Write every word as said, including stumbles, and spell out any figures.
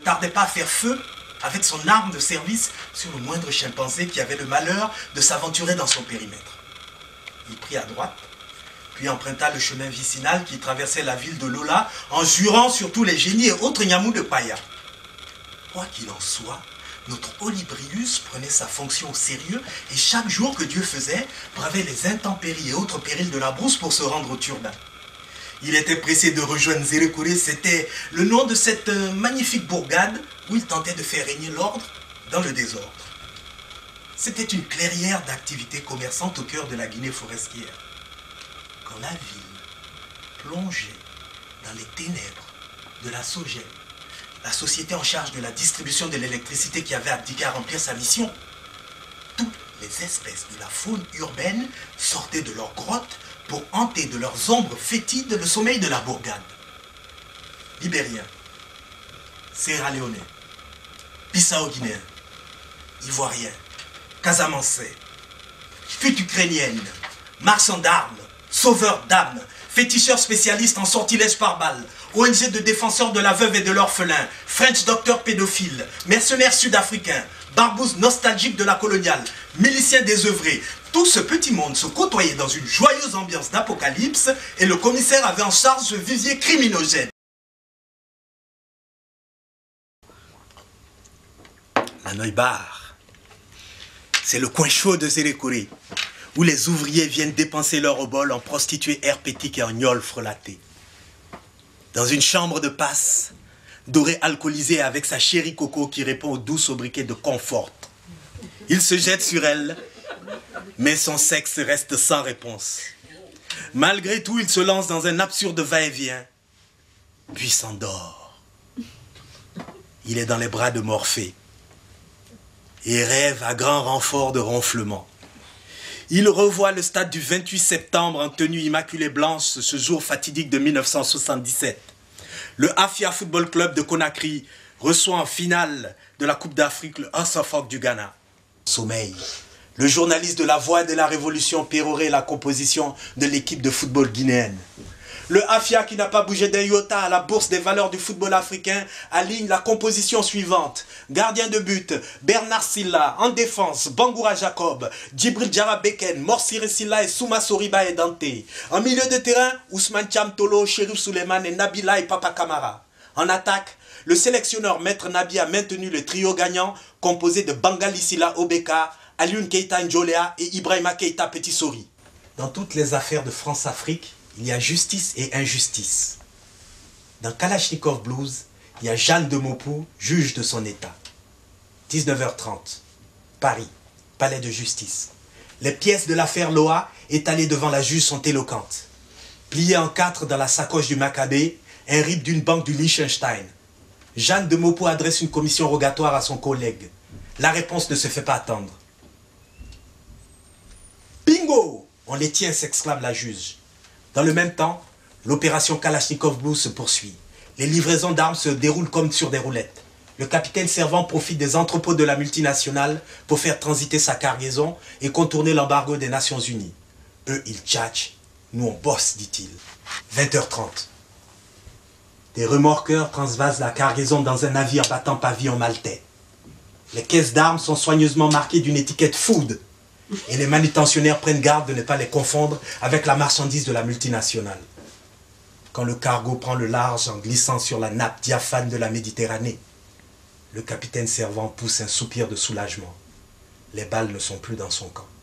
tardait pas à faire feu avec son arme de service sur le moindre chimpanzé qui avait le malheur de s'aventurer dans son périmètre. Il prit à droite, puis emprunta le chemin vicinal qui traversait la ville de Lola en jurant sur tous les génies et autres Nyamou de Paya. Quoi qu'il en soit, notre Olybrius prenait sa fonction au sérieux et chaque jour que Dieu faisait, bravait les intempéries et autres périls de la brousse pour se rendre au turbin. Il était pressé de rejoindre Zérékouré, c'était le nom de cette magnifique bourgade où il tentait de faire régner l'ordre dans le désordre. C'était une clairière d'activités commerçantes au cœur de la Guinée forestière. Quand la ville plongeait dans les ténèbres de la Sogem, la société en charge de la distribution de l'électricité qui avait abdiqué à remplir sa mission, toutes les espèces de la faune urbaine sortaient de leurs grottes pour hanter de leurs ombres fétides le sommeil de la bourgade. Libériens, Sierra-Léonais, Bissau-Guinéens, Ivoiriens, Casamançais, fuites ukrainiennes, marchands d'armes, sauveurs d'âmes, féticheurs spécialistes en sortilèges par balles, O N G de défenseurs de la veuve et de l'orphelin, French docteurs pédophiles, mercenaires sud-africains, barbouzes nostalgiques de la coloniale, miliciens désœuvrés, tout ce petit monde se côtoyait dans une joyeuse ambiance d'apocalypse et le commissaire avait en charge ce vivier criminogène. La Neubar, c'est le coin chaud de Zérékouré, où les ouvriers viennent dépenser leur obol en prostituées herpétiques et en gnolls frelatés. Dans une chambre de passe, Doré alcoolisé avec sa chérie Coco qui répond au doux sobriquet de Confort. Il se jette sur elle, mais son sexe reste sans réponse. Malgré tout, il se lance dans un absurde va-et-vient, puis s'endort. Il est dans les bras de Morphée et rêve à grand renfort de ronflement. Il revoit le stade du vingt-huit septembre en tenue immaculée blanche ce jour fatidique de mille neuf cent soixante-dix-sept. Le Afia Football Club de Conakry reçoit en finale de la Coupe d'Afrique le Asafok du Ghana. Sommeil. Le journaliste de La Voix de la Révolution pérorait la composition de l'équipe de football guinéenne. Le Afia, qui n'a pas bougé d'un iota à la bourse des valeurs du football africain, aligne la composition suivante. Gardien de but, Bernard Silla. En défense, Bangoura Jacob, Djibril Diarra Beken, Morsire Silla et Souma Soriba et Dante. En milieu de terrain, Ousmane Thiam Tolo, Chérif Souleymane et Nabila et Papa Kamara. En attaque, le sélectionneur Maître Nabi a maintenu le trio gagnant composé de Bangali Silla Obeka, Alioune Keita Njolea et Ibrahima Keita Petit Sori. Dans toutes les affaires de France-Afrique, il y a justice et injustice. Dans Kalachnikov Blues, il y a Jeanne de Maupoux, juge de son état. dix-neuf heures trente, Paris, palais de justice. Les pièces de l'affaire Loa étalées devant la juge sont éloquentes. Pliées en quatre dans la sacoche du Maccabée, un R I B d'une banque du Liechtenstein. Jeanne de Maupoux adresse une commission rogatoire à son collègue. La réponse ne se fait pas attendre. Bingo! On les tient, s'exclame la juge. Dans le même temps, l'opération Kalachnikov Blues se poursuit. Les livraisons d'armes se déroulent comme sur des roulettes. Le capitaine Servant profite des entrepôts de la multinationale pour faire transiter sa cargaison et contourner l'embargo des Nations Unies. Eux, ils tchatchent, nous on bosse, dit-il. vingt heures trente. Des remorqueurs transvasent la cargaison dans un navire battant pavillon maltais. Les caisses d'armes sont soigneusement marquées d'une étiquette food. Et les manutentionnaires prennent garde de ne pas les confondre avec la marchandise de la multinationale. Quand le cargo prend le large en glissant sur la nappe diaphane de la Méditerranée, le capitaine Servant pousse un soupir de soulagement. Les balles ne sont plus dans son camp.